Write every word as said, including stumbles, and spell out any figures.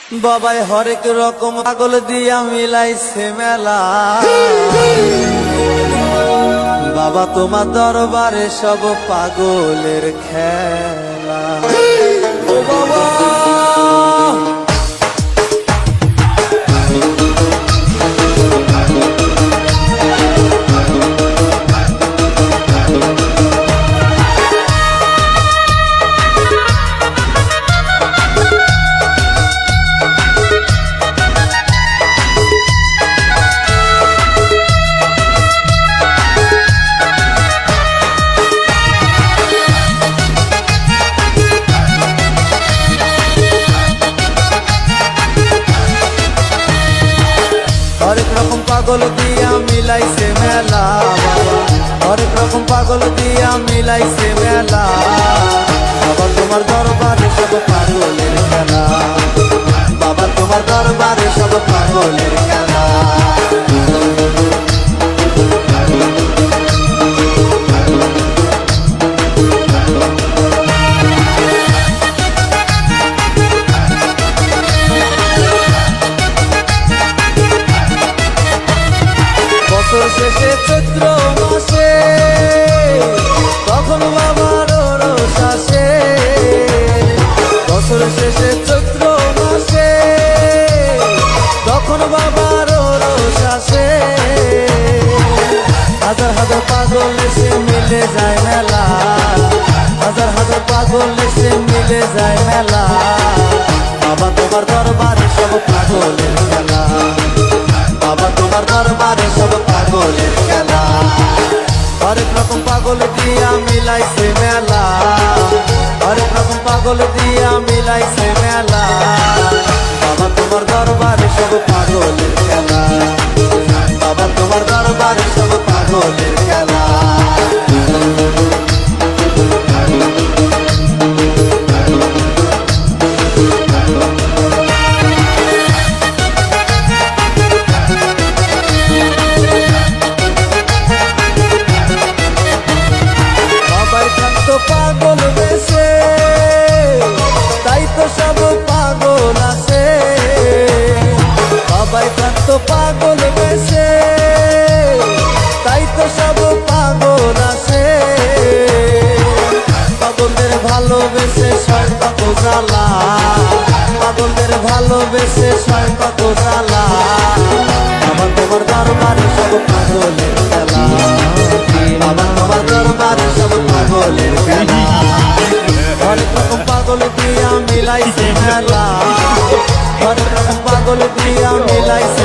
বাবাই হরেক রকম পাগল দিয়া মিলাইছে মেলা। বাবা তোমার দরবারে সব পাগলের খেলা। ও বাবা হরেক রকম পাগল দিয়া মিলাইছে মেলা। বাবা হরেক রকম পাগল দিয়া মিলাইছে মেলা। বাবা তোমার দরবারে সব পাগলের খেলা। বাবা তোমার দরবারে সব পাগলের খেলা। বছর শেষে চৈত্র মাসে তখন বাবার রোষ আসে। বছর শেষে চৈত্র মাসে তখন বাবার রোষ আসে। হাজার হাজার পাগল এসে মিলে যায় মেলা। হাজার হাজার পাগল এসে মিলে যায় মেলা। বাবা তোমার দরবারে সব পাগলের খেলা। বাবা তোমার দরবারে সব পাগলের খেলা। হরেক রকম পাগল দিয়া মিলাইছে মেলা। হরেক রকম পাগল দিয়া মিলাইছে মেলা। বাবা তোমার দরবারে সব পাগলের খেলা। বাবা তোমার দরবারে সব পাগলের খেলা। পাগল বেশে তাই তো সব পাগল আছে। বাবাই থাকতো পাগল বেশে তাই তো সব পাগল আছে। পাগলদের ভালোবেসে সয় কত জ্বালা। পাগলদের ভালোবেসে সয় কত জ্বালা। আমার তোমার দরবারে সব পাগলের খেলা। আমার তোমার দরবারে সব পাগলের খেলা। হরেক রকম পাগল দিয়া মিলাইছে মেলা। হরেক রকম পাগল দিয়া মিলাইছে